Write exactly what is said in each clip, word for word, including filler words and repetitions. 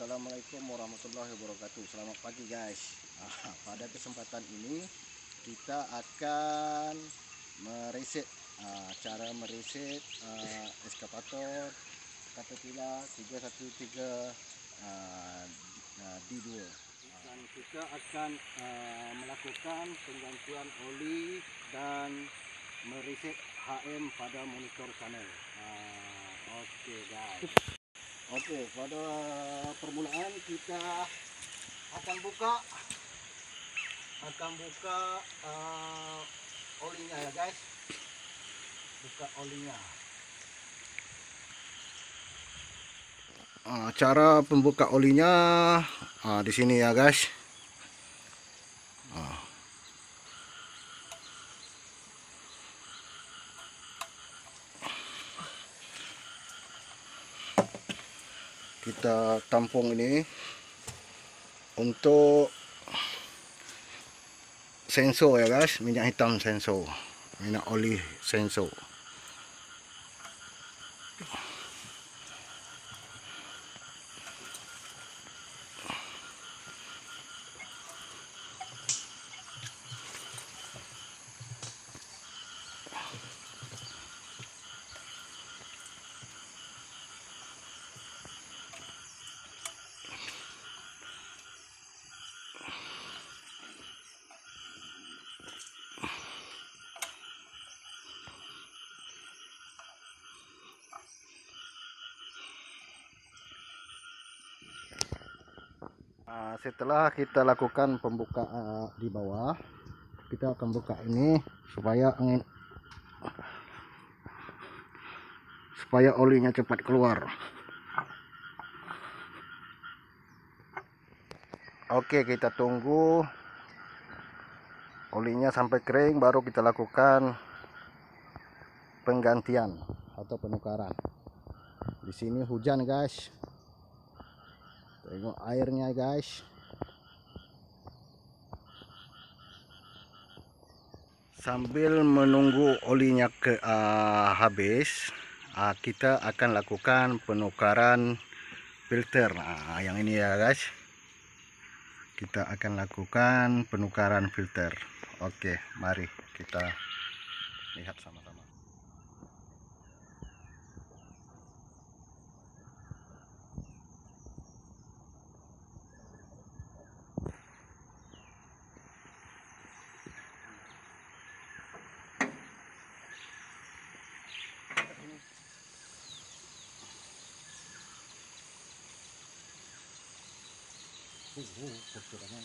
Assalamualaikum warahmatullahi wabarakatuh. Selamat pagi guys. Ah, pada kesempatan ini kita akan mereset ah, cara mereset ah, eskavator Caterpillar tiga satu tiga ah, D dua. Dan kita akan ah, melakukan penggantian oli dan mereset H M pada monitor channel. Ah, Oke okay, guys. Oke, pada permulaan kita akan buka akan buka uh, olinya ya guys. Buka olinya. Uh, cara pembuka olinya uh, di sini ya guys. Uh. Kita tampung ini untuk sensor ya guys, minyak hitam sensor, minyak oli sensor. Nah, setelah kita lakukan pembukaan di bawah, kita akan buka ini supaya angin supaya olinya cepat keluar. Oke, kita tunggu olinya sampai kering, baru kita lakukan penggantian atau penukaran. Di sini hujan guys. Tengok airnya guys. Sambil menunggu olinya ke uh, habis, uh, kita akan lakukan penukaran filter. Nah, yang ini ya guys. Kita akan lakukan penukaran filter. Oke, mari kita lihat sama-sama. Uh, uh, kekurangan.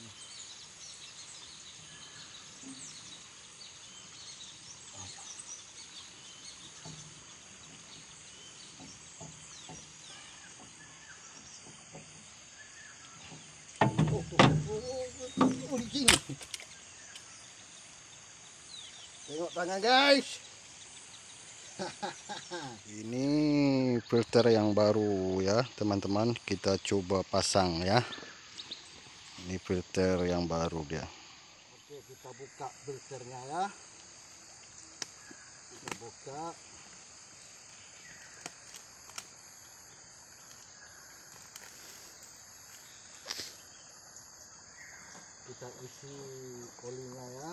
Oh, oh, oh, oh, di sini. Tengok tangan guys. Ini filter yang baru ya teman-teman, kita coba pasang ya. Ini filter yang baru dia. Oke, kita buka filternya ya. Kita buka. Kita isi olinya ya.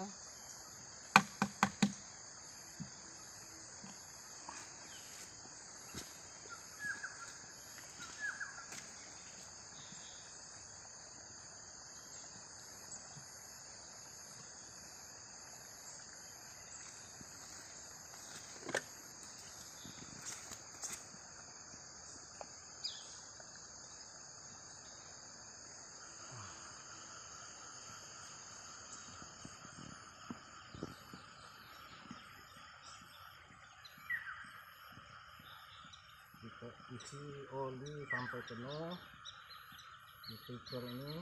Kita isi oli sampai penuh di filter ini.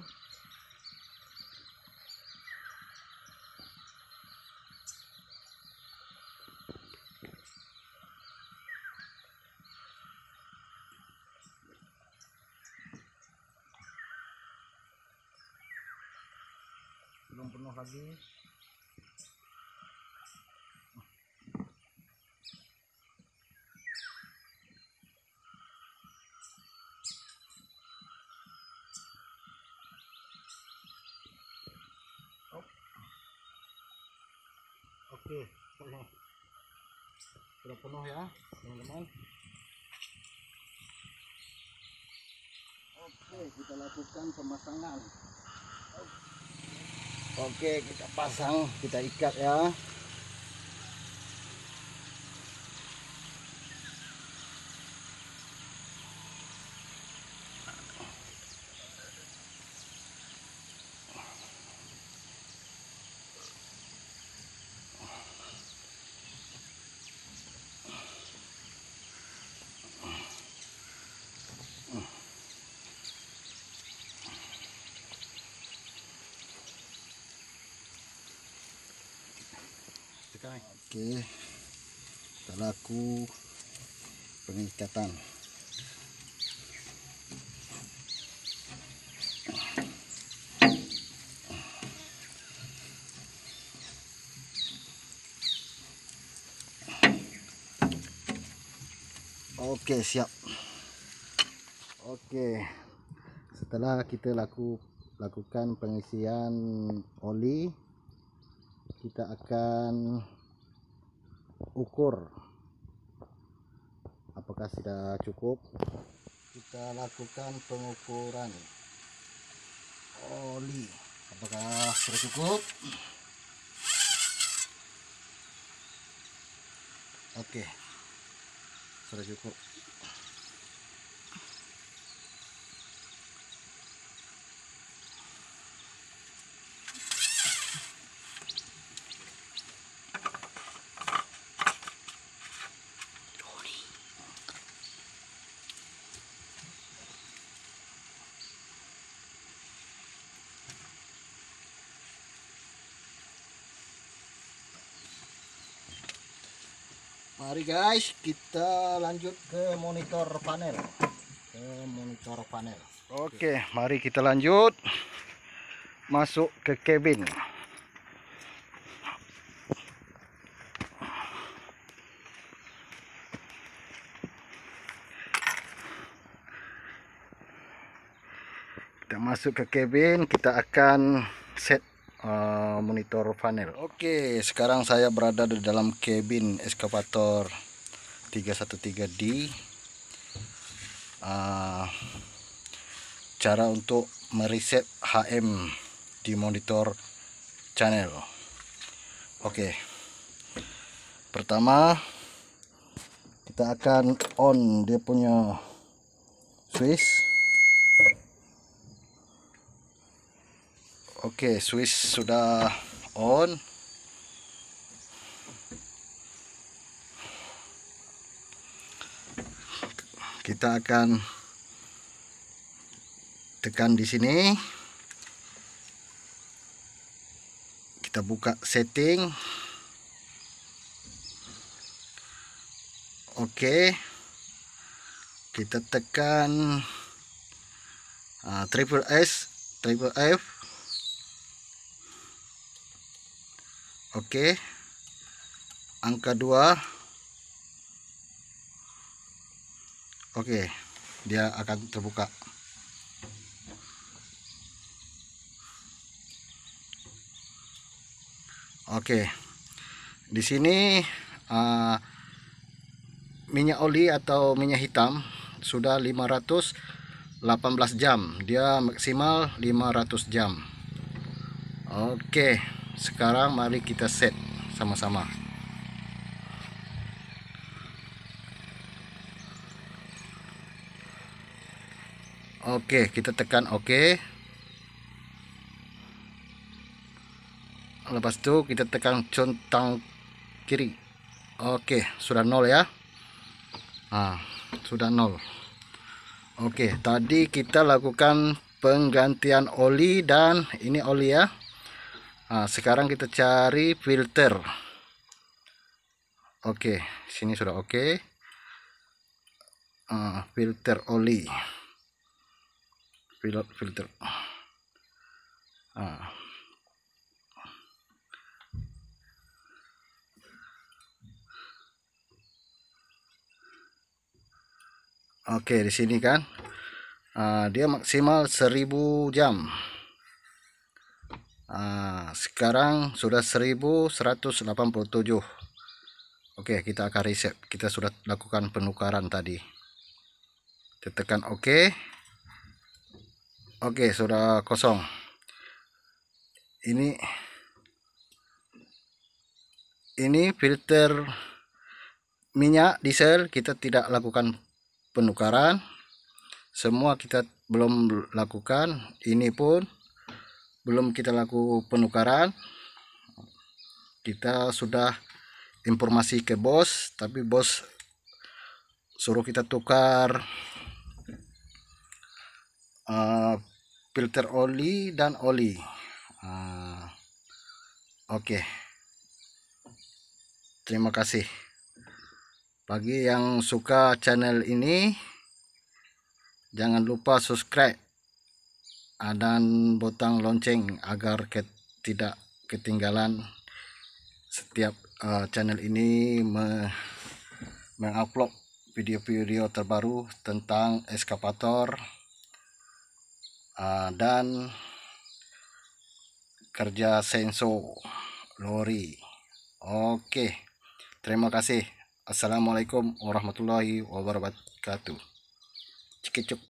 Belum penuh lagi. Oke, sudah penuh ya teman-teman. Oke, kita lakukan pemasangan. Oke, kita pasang, kita ikat ya. Oke, kita laku pengikatan. Oke, siap. Oke, setelah kita laku lakukan pengisian oli, kita akan ukur apakah sudah cukup. Kita lakukan pengukuran oli, apakah sudah cukup. Oke, sudah cukup. Mari guys, kita lanjut ke monitor panel. Ke monitor panel. Oke, mari kita lanjut masuk ke cabin. Kita masuk ke cabin, kita akan set Uh, monitor panel. Oke, sekarang saya berada di dalam cabin eskavator tiga satu tiga D. Uh, cara untuk mereset H M di monitor channel. Oke, pertama kita akan on dia punya switch. Oke, switch sudah on. Kita akan tekan di sini. Kita buka setting. Oke. Kita tekan uh, triple S, triple F. Oke, angka dua. Oke, dia akan terbuka. Oke, di sini uh, minyak oli atau minyak hitam sudah lima ratus delapan belas jam. Dia maksimal lima ratus jam. Oke, sekarang mari kita set sama-sama. Oke, kita tekan oke. Lepas itu kita tekan centang kiri. Oke, sudah nol ya. Nah, sudah nol. Oke, tadi kita lakukan penggantian oli dan ini oli ya. Nah, sekarang kita cari filter. Oke, sini sudah oke. Uh, filter oli. Pilot filter. Uh. Oke, di sini kan. Uh, dia maksimal seribu jam. Uh, sekarang sudah seribu seratus delapan puluh tujuh. Oke, kita akan reset. Kita sudah lakukan penukaran tadi. Kita tekan oke. Oke, sudah kosong. Ini ini filter minyak diesel kita tidak lakukan penukaran. Semua kita belum lakukan. Ini pun belum kita lakukan penukaran. Kita sudah informasi ke bos, tapi bos suruh kita tukar uh, filter oli dan oli. uh, oke okay. Terima kasih. Bagi yang suka channel ini, jangan lupa subscribe dan butang lonceng agar ke, tidak ketinggalan setiap uh, channel ini me, mengupload video-video terbaru tentang eskavator uh, dan kerja senso lori. Oke, terima kasih. Assalamualaikum warahmatullahi wabarakatuh. Cikicuk.